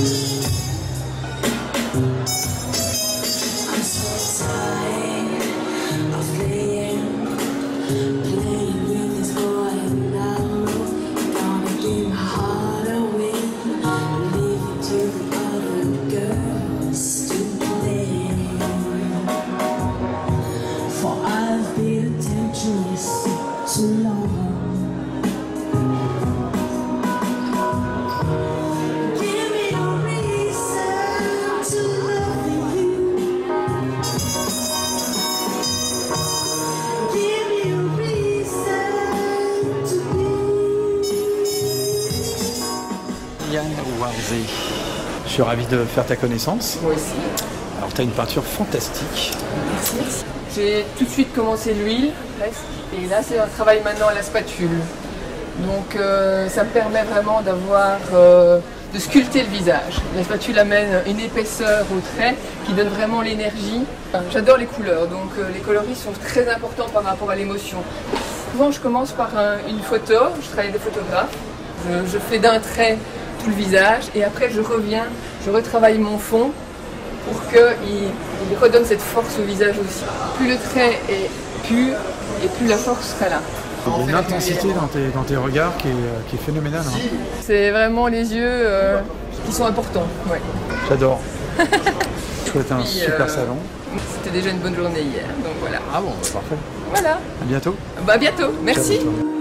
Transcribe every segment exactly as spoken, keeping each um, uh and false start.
Yann Warzé. Je suis ravi de faire ta connaissance. Moi aussi. Alors, tu as une peinture fantastique. Merci. J'ai tout de suite commencé l'huile, presque. Et là, c'est un travail maintenant à la spatule. Donc, euh, ça me permet vraiment d'avoir, euh, de sculpter le visage. La spatule amène une épaisseur au trait qui donne vraiment l'énergie. Enfin, j'adore les couleurs, donc euh, les coloris sont très importants par rapport à l'émotion. Souvent, je commence par un, une photo. Je travaille avec des photographes. Je, je fais d'un trait tout le visage et après je reviens, je retravaille mon fond pour qu'il il redonne cette force au visage aussi. Plus le trait est pur et plus la force sera là. Il y a une intensité dans tes, dans tes regards qui est, qui est phénoménale. Hein. C'est vraiment les yeux euh, qui sont importants. Ouais. J'adore. Je souhaite un Puis, super euh, salon. C'était déjà une bonne journée hier, donc voilà. Ah bon, bah, parfait. Voilà. À bientôt. Bah, à bientôt, merci.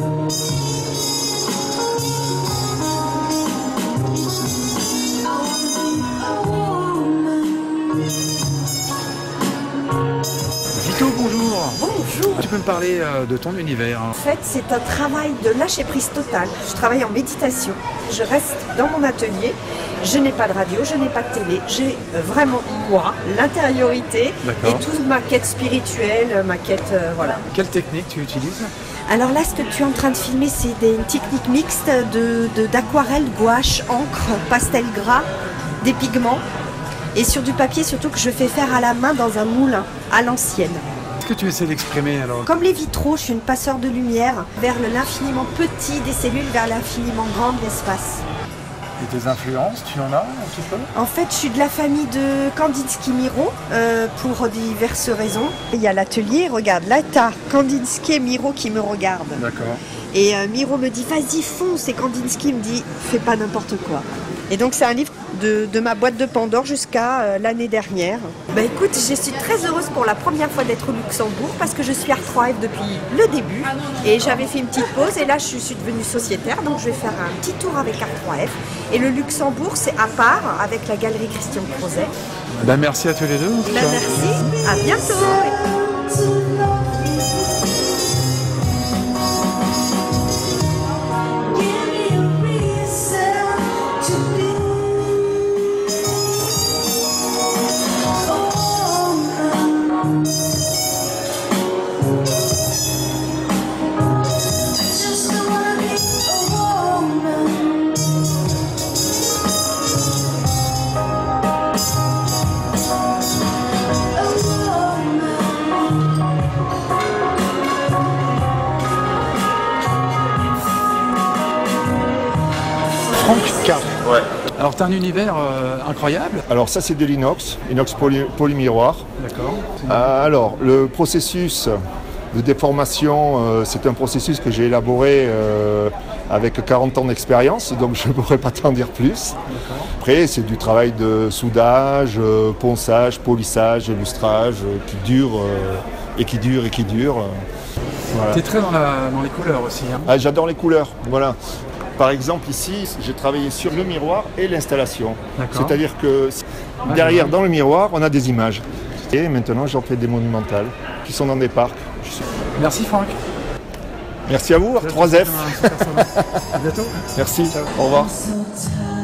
Vito, bonjour. Bonjour. Tu peux me parler euh, de ton univers? En fait, c'est un travail de lâcher prise totale. Je travaille en méditation. Je reste dans mon atelier. Je n'ai pas de radio, je n'ai pas de télé. J'ai euh, vraiment moi, l'intériorité et toute ma quête spirituelle, ma quête, euh, voilà. Quelle technique tu utilises? Alors là, ce que tu es en train de filmer, c'est des- une technique mixte de, de- d'aquarelle, gouache, encre, pastel gras, des pigments. Et sur du papier, surtout que je fais faire à la main dans un moulin, à l'ancienne. Qu'est-ce que tu essaies d'exprimer alors? Comme les vitraux, je suis une passeur de lumière vers l'infiniment petit des cellules, vers l'infiniment grand de l'espace. Et tes influences, tu en as un petit peu? En fait, je suis de la famille de Kandinsky-Miro euh, pour diverses raisons. Il y a l'atelier, regarde, là t'as Kandinsky et Miro qui me regardent. D'accord. Et euh, Miro me dit vas-y fonce et Kandinsky me dit fais pas n'importe quoi. Et donc c'est un livre de, de ma boîte de Pandore jusqu'à euh, l'année dernière. Bah écoute, je suis très heureuse pour la première fois d'être au Luxembourg parce que je suis Art trois F depuis le début et j'avais fait une petite pause et là je suis devenue sociétaire donc je vais faire un petit tour avec Art trois F. Et le Luxembourg c'est à part avec la galerie Christian Crozet. Ben, merci à tous les deux. Ben, merci, à bientôt. Franck K. Ouais. Alors tu as un univers euh, incroyable. Alors ça c'est de l'inox, inox poly, polymiroir. D'accord. Euh, alors le processus de déformation, euh, c'est un processus que j'ai élaboré euh, avec quarante ans d'expérience, donc je ne pourrais pas t'en dire plus. Après c'est du travail de soudage, euh, ponçage, polissage, lustrage, euh, qui dure euh, et qui dure et qui dure. Euh, voilà. Tu es très dans, la, dans les couleurs aussi. Hein. Ah, j'adore les couleurs, voilà. Par exemple ici, j'ai travaillé sur le miroir et l'installation. C'est-à-dire que derrière, dans le miroir, on a des images. Et maintenant, j'en fais des monumentales qui sont dans des parcs. Je suis... Merci Franck. Merci à vous, Art trois F. À bientôt. Merci, ciao. Au revoir.